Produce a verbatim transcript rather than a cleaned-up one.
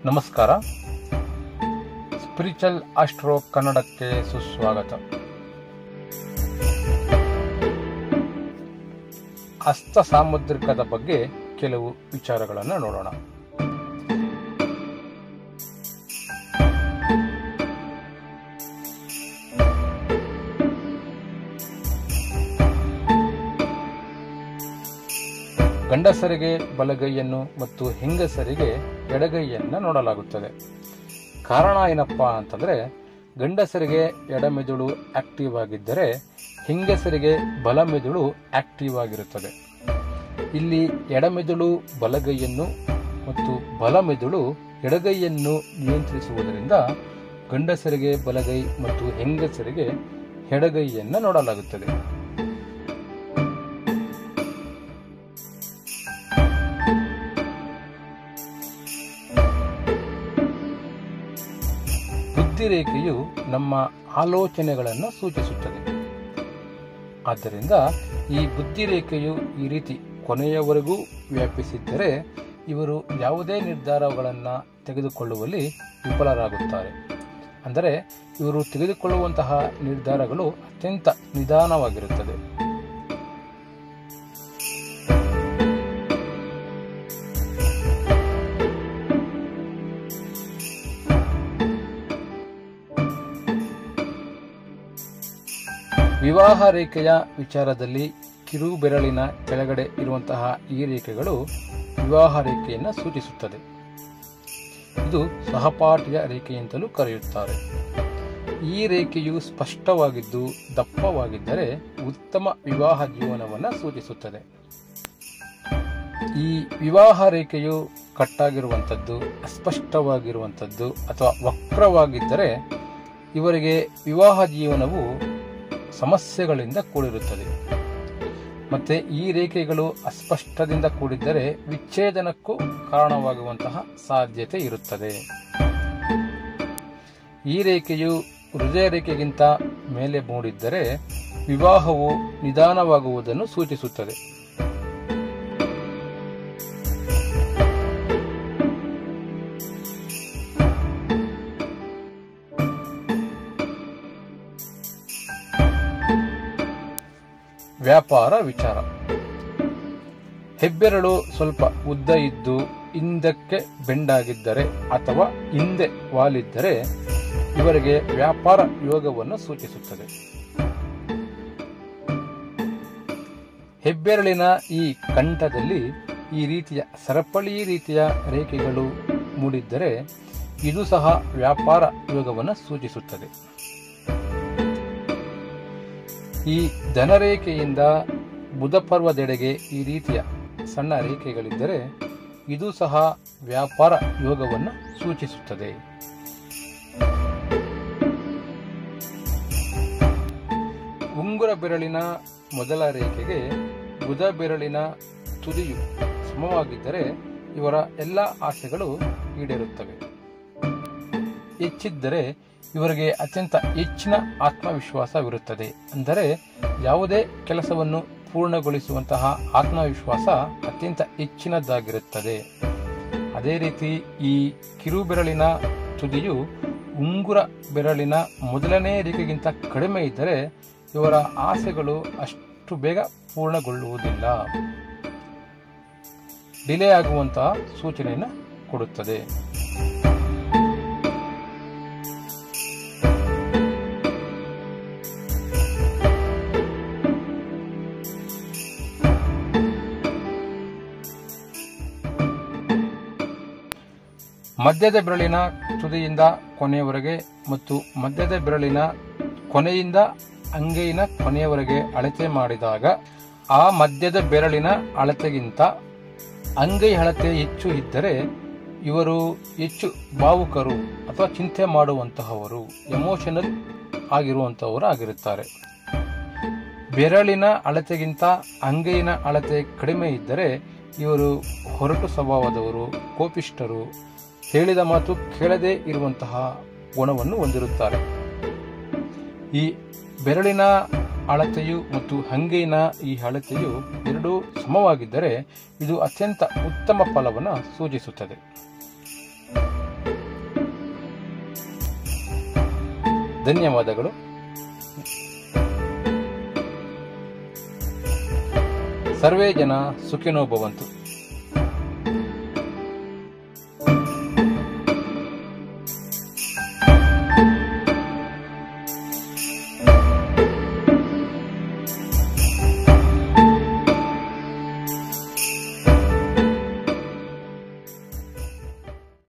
ನಮಸ್ಕಾರ. Spiritual astro ಕನ್ನಡಕ್ಕೆ ಸುಸ್ವಾಗತ. ಹಸ್ತ ಸಾಮುದ್ರಿಕದ ಬಗ್ಗೆ ಕೆಲವು ವಿಚಾರಗಳನ್ನು ನೋಡೋಣ. ಗಂಡಸರಿಗೆ ಬಲಗೈಯನ್ನು ಮತ್ತು ಹೆಂಗಸರಿಗೆ ಎಡಗೈಯನ್ನು ನೋಡಲಾಗುತ್ತದೆ. ಕಾರಣ ಏನಪ್ಪಾ ಅಂತಂದ್ರೆ, ಗಂಡಸರಿಗೆ ಎಡಮೆದುಳು ಆಕ್ಟಿವ್ ಆಗಿದ್ದರೆ ಹೆಂಗಸರಿಗೆ ಬಲಮೆದುಳು ಆಕ್ಟಿವ್ ಆಗಿರುತ್ತದೆ. ಇಲ್ಲಿ ಎಡಮೆದುಳು ಬಲಗೈಯನ್ನು ಮತ್ತು ಬಲಮೆದುಳು ಎಡಗೈಯನ್ನು ನಿಯಂತ್ರಿಸುವುದರಿಂದ ಗಂಡಸರಿಗೆ ಬಲಗೈ ಮತ್ತು ಹೆಂಗಸರಿಗೆ ಎಡಗೈಯನ್ನು ನೋಡಲಾಗುತ್ತದೆ. ಬುದ್ಧಿರೇಖೆಯು ನಮ್ಮ ಆಲೋಚನೆಗಳನ್ನು ಸೂಚಿಸುತ್ತದೆ. ಆದ್ದರಿಂದ ಈ ಬುದ್ಧಿರೇಖೆಯು ಈ ರೀತಿ ಕೊನೆಯವರೆಗೂ ವ್ಯಾಪಿಸಿದ್ದರೆ ಇವರು ಯಾವುದೇ ನಿರ್ಧಾರಗಳನ್ನು ತೆಗೆದುಕೊಳ್ಳುವಲ್ಲಿ ವಿಫಲರಾಗುತ್ತಾರೆ. ಅಂದರೆ ಇವರು ತೆಗೆದುಕೊಳ್ಳುವಂತಹ ನಿರ್ಧಾರಗಳು ಅತ್ಯಂತ ನಿಧಾನವಾಗಿರುತ್ತದೆ. ವಿವಾಹ ರೇಖೆಯ ವಿಚಾರದಲ್ಲಿ ಕಿರು ಬೆರಳಿನ ಕೆಳಗಡೆ ಇರುವಂತಹ ಈ ರೇಖೆಗಳು ವಿವಾಹ ರೇಖೆಯನ್ನು ಸೂಚಿಸುತ್ತದೆ. ಇದು ಸಹಪಾಠಿಯ ರೇಖೆಯಂತಲೂ ಕರೆಯುತ್ತಾರೆ. ಈ ರೇಖೆಯು ಸ್ಪಷ್ಟವಾಗಿದ್ದು ದಪ್ಪವಾಗಿದ್ದರೆ ಉತ್ತಮ ವಿವಾಹ ಜೀವನವನ್ನು ಸೂಚಿಸುತ್ತದೆ. ಈ ವಿವಾಹ ರೇಖೆಯು ಕಟ್ಟಾಗಿರುವಂಥದ್ದು, ಅಸ್ಪಷ್ಟವಾಗಿರುವಂಥದ್ದು ಅಥವಾ ವಕ್ರವಾಗಿದ್ದರೆ ಇವರಿಗೆ ವಿವಾಹ ಜೀವನವು ಸಮಸ್ಯೆಗಳಿಂದ ಕೂಡಿರುತ್ತದೆ. ಮತ್ತೆ ಈ ರೇಖೆಗಳು ಅಸ್ಪಷ್ಟದಿಂದ ಕೂಡಿದ್ದರೆ ವಿಚ್ಛೇದನಕ್ಕೂ ಕಾರಣವಾಗುವಂತಹ ಸಾಧ್ಯತೆ ಇರುತ್ತದೆ. ಈ ರೇಖೆಯು ಹೃದಯ ರೇಖೆಗಿಂತ ಮೇಲೆ ಮೂಡಿದ್ದರೆ ವಿವಾಹವು ನಿಧಾನವಾಗುವುದನ್ನು ಸೂಚಿಸುತ್ತದೆ. ವ್ಯಾಪಾರ ವಿಚಾರ. ಹೆಬ್ಬೆರಳು ಸ್ವಲ್ಪ ಉದ್ದ ಇದ್ದು ಹಿಂದಕ್ಕೆ ಬೆಂಡಾಗಿದ್ದರೆ ಅಥವಾ ಹಿಂದೆ ವಾಲಿದ್ದರೆ ಇವರಿಗೆ ವ್ಯಾಪಾರ ಯೋಗವನ್ನು ಸೂಚಿಸುತ್ತದೆ. ಹೆಬ್ಬೆರಳಿನ ಈ ಕಂಠದಲ್ಲಿ ಈ ರೀತಿಯ ಸರಪಳಿ ರೀತಿಯ ರೇಖೆಗಳು ಮೂಡಿದ್ದರೆ ಇದು ಸಹ ವ್ಯಾಪಾರ ಯೋಗವನ್ನು ಸೂಚಿಸುತ್ತದೆ. ಈ ಧನರೇಖೆಯಿಂದ ಬುಧ ಪರ್ವದೆಡೆಗೆ ಈ ರೀತಿಯ ಸಣ್ಣ ರೇಖೆಗಳಿದ್ದರೆ ಇದು ಸಹ ವ್ಯಾಪಾರ ಯೋಗವನ್ನು ಸೂಚಿಸುತ್ತದೆ. ಉಂಗುರ ಬೆರಳಿನ ಮೊದಲ ರೇಖೆಗೆ ಬುಧ ಬೆರಳಿನ ತುದಿಯು ಸಮವಾಗಿದ್ದರೆ ಇವರ ಎಲ್ಲ ಆಸೆಗಳು ಈಡೇರುತ್ತವೆ. ಹೆಚ್ಚಿದ್ದರೆ ಇವರಿಗೆ ಅತ್ಯಂತ ಹೆಚ್ಚಿನ ಆತ್ಮವಿಶ್ವಾಸವಿರುತ್ತದೆ. ಅಂದರೆ ಯಾವುದೇ ಕೆಲಸವನ್ನು ಪೂರ್ಣಗೊಳಿಸುವಂತಹ ಆತ್ಮವಿಶ್ವಾಸ ಅತ್ಯಂತ ಹೆಚ್ಚಿನದಾಗಿರುತ್ತದೆ. ಅದೇ ರೀತಿ ಈ ಕಿರು ಬೆರಳಿನ ತುದಿಯು ಉಂಗುರ ಬೆರಳಿನ ಮೊದಲನೇ ರೇಖೆಗಿಂತ ಕಡಿಮೆ ಇದ್ದರೆ ಇವರ ಆಸೆಗಳು ಅಷ್ಟು ಬೇಗ ಪೂರ್ಣಗೊಳ್ಳುವುದಿಲ್ಲ, ಡಿಲೇ ಆಗುವಂತಹ ಸೂಚನೆಯನ್ನು ಕೊಡುತ್ತದೆ. ಮಧ್ಯದ ಬೆರಳಿನ ತುದಿಯಿಂದ ಕೊನೆಯವರೆಗೆ ಮತ್ತು ಮಧ್ಯದ ಬೆರಳಿನ ಕೊನೆಯಿಂದ ಅಂಗೈನ ಕೊನೆಯವರೆಗೆ ಅಳತೆ ಮಾಡಿದಾಗ ಆ ಮಧ್ಯದ ಬೆರಳಿನ ಅಳತೆಗಿಂತ ಅಂಗೈ ಅಳತೆ ಹೆಚ್ಚು ಇದ್ದರೆ ಇವರು ಹೆಚ್ಚು ಭಾವುಕರು ಅಥವಾ ಚಿಂತೆ ಮಾಡುವಂತಹವರು, ಎಮೋಷನಲ್ ಆಗಿರುವಂತಹವರು ಆಗಿರುತ್ತಾರೆ. ಬೆರಳಿನ ಅಳತೆಗಿಂತ ಅಂಗೈನ ಅಳತೆ ಕಡಿಮೆ ಇದ್ದರೆ ಇವರು ಹೊರಟು ಸ್ವಭಾವದವರು, ಕೋಪಿಷ್ಠರು, ಹೇಳಿದ ಮಾತು ಕೇಳದೇ ಇರುವಂತಹ ಗುಣವನ್ನು ಹೊಂದಿರುತ್ತಾರೆ. ಈ ಬೆರಳಿನ ಅಳತೆಯು ಮತ್ತು ಅಂಗೈನ ಈ ಅಳತೆಯು ಎರಡೂ ಸಮವಾಗಿದ್ದರೆ ಇದು ಅತ್ಯಂತ ಉತ್ತಮ ಫಲವನ್ನು ಸೂಚಿಸುತ್ತದೆ. ಧನ್ಯವಾದಗಳು. ಸರ್ವೇ ಜನ ಸುಖಿನೋ ಭವಂತು.